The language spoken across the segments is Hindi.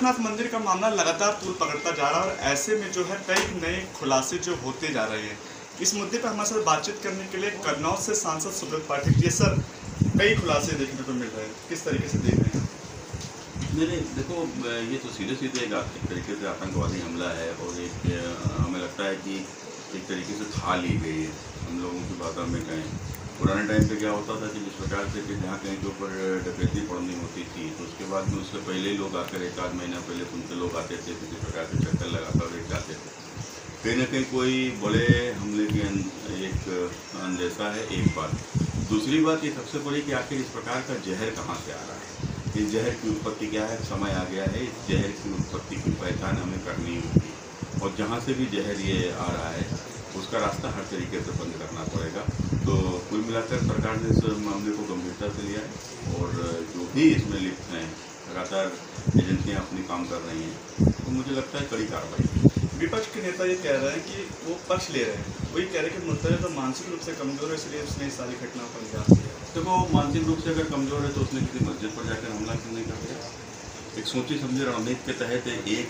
गोरखनाथ मंदिर का मामला लगातार तूल पकड़ता जा रहा है और ऐसे में जो है कई नए खुलासे जो होते जा रहे हैं। इस मुद्दे पर हमारे साथ बातचीत करने के लिए कन्नौज से सांसद सुब्रत पाठक जी। सर, कई खुलासे देखने को मिल रहे हैं, किस तरीके से देख रहे हैं? नहीं, देखो, ये तो सीधे सीधे एक तरीके से आतंकवादी हमला है और एक हमें लगता है कि एक तरीके से था ली गई है। हम लोगों की बात में कहें, पुराने टाइम पे क्या होता था कि जिस प्रकार से कि जहाँ कहीं के ऊपर डकैती पड़नी होती थी तो उसके बाद में उससे पहले ही लोग आकर एक आध महीना पहले उनके लोग आते थे, किसी प्रकार से चक्कर लगाकर एक जाते थे। कहीं ना कहीं कोई बड़े हमले की एक अंदेशा है। एक बात, दूसरी बात ये सबसे बड़ी कि आखिर इस प्रकार का जहर कहाँ से आ रहा है, इस जहर की उत्पत्ति क्या है। समय आ गया है, इस जहर की उत्पत्ति की पहचान हमें करनी होगी और जहाँ से भी जहर ये आ रहा है उसका रास्ता हर तरीके से बंद करना पड़ेगा। तो कुल मिलाकर सरकार ने इस मामले को गंभीरता से लिया है और जो भी इसमें लिप्त हैं, लगातार एजेंसियाँ अपनी काम कर रही हैं, तो मुझे लगता है कड़ी कार्रवाई। विपक्ष के नेता ये कह रहे हैं कि वो पक्ष ले रहे हैं, वही कह रहे हैं कि मुद्दा तो मानसिक रूप से कमजोर है, इसलिए उसने इस सारी घटनाओं पर अंजाम दिया। देखो, मानसिक रूप से अगर कमजोर है तो उसने किसी मस्जिद पर जाकर हमला क्यों नहीं कर दिया? एक सोची समझी रणनीति के तहत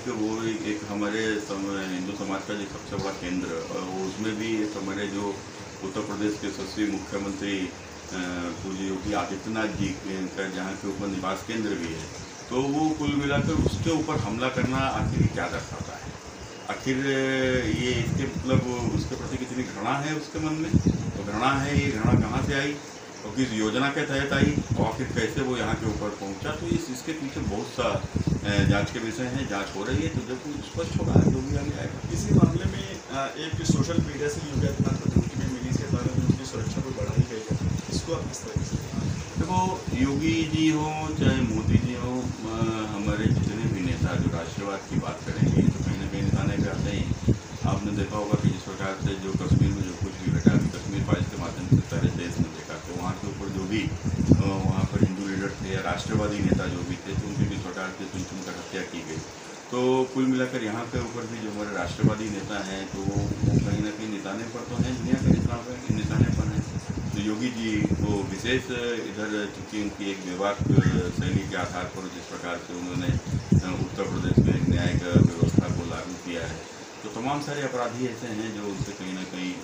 एक हमारे हिंदू समाज का जो सबसे बड़ा केंद्र, उसमें भी एक हमारे जो उत्तर प्रदेश के यशस्वी मुख्यमंत्री पूज्य योगी आदित्यनाथ जी का जहाँ के ऊपर निवास केंद्र भी है, तो वो कुल मिलाकर उसके ऊपर हमला करना आखिर क्या दर्शाता है? आखिर ये इसके मतलब उसके प्रति कितनी घृणा है उसके मन में? तो घृणा है, ये घृणा कहाँ से आई और किस योजना के तहत आई और आखिर कैसे वो यहाँ के ऊपर पहुँचा? तो इसके पीछे बहुत सा जांच के विषय हैं, जांच हो रही है, तो जब स्पष्ट होगा जो भी आगे आएगा। इसी मामले में एक सोशल मीडिया से योगी आदित्यनाथ को धमकी भी मिली, इसके बारे में उनकी सुरक्षा को बढ़ाई गई है, इसको आप किस तरह से? देखो, योगी जी हो चाहे मोदी जी हो, हमारे जितने भी नेता जो राष्ट्रवाद की बात करेंगे तो कहीं ना कहीं निशाने पे आते ही। आपने देखा होगा कि जिस प्रकार से जो कश्मीर में जो कुछ भी घटा, कश्मीर फाइल्स के माध्यम से सारे देश में देखा, तो वहाँ के ऊपर जो भी वहाँ पर हिंदू लीडर थे या राष्ट्रवादी नेता जो भी थे, तो उनकी भी प्रकार से चुन चुनकर हत्या की गई। तो कुल मिलाकर यहाँ के ऊपर भी जो हमारे राष्ट्रवादी नेता हैं तो वो कहीं ना कहीं निशाने पर तो हैं, दुनिया के निशाने पर हैं। तो योगी जी को विशेष इधर चूँकि उनकी एक विवाद शैली के आधार पर जिस प्रकार से उन्होंने उत्तर प्रदेश में एक न्यायिक व्यवस्था को लागू किया है, तो तमाम सारे अपराधी ऐसे हैं जो उनसे कहीं ना कहीं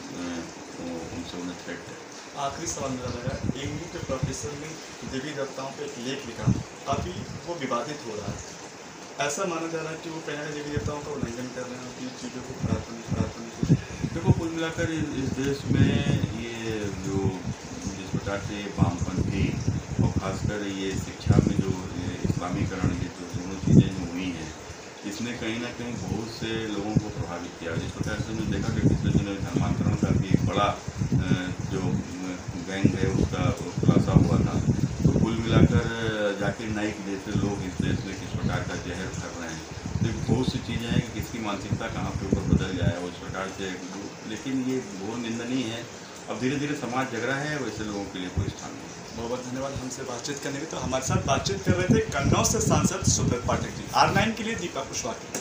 उनसे उन्हें थ्रेट है। आखिरी सवाल मेरा लगा, एमयू के प्रोफेसर ने देवी देवताओं पर एक लेख लिखा, काफ़ी वो विवादित हो रहा है। ऐसा माना जा रहा है कि वो कहीं ना कहीं देवी देवताओं का उल्लंघन कर रहे हैं, उनकी चीज़ों को खराब करने की। देखो, कुल मिलाकर इस देश में ये जो जिस प्रकार से वामपंथी और खासकर ये शिक्षा में जो इस्लामीकरण, ये जो दोनों चीज़ें जो हुई हैं, इसने कहीं ना कहीं बहुत से लोगों को प्रभावित किया। जिस प्रकार से हमने देखा कि पिछले दिनों धर्मांतरण का भी एक बड़ा जो गैंग है उसका खुलासा हुआ था। तो कुल मिलाकर जाकिर नाइक जैसे लोग इस देश में किस प्रकार का जहर कर रहे हैं, तो बहुत सी चीज़ें हैं कि किसकी मानसिकता कहाँ पे ऊपर बदल जाए और इस प्रकार से, लेकिन ये बहुत निंदनीय है। अब धीरे धीरे समाज जग रहा है, वैसे लोगों के लिए कोई स्थान नहीं। बहुत बहुत धन्यवाद हमसे बातचीत करने के। तो हमारे साथ बातचीत कर रहे थे कन्नौज से सांसद सुब्रत पाठक जी। R9 के लिए दीपक कुशवाहा।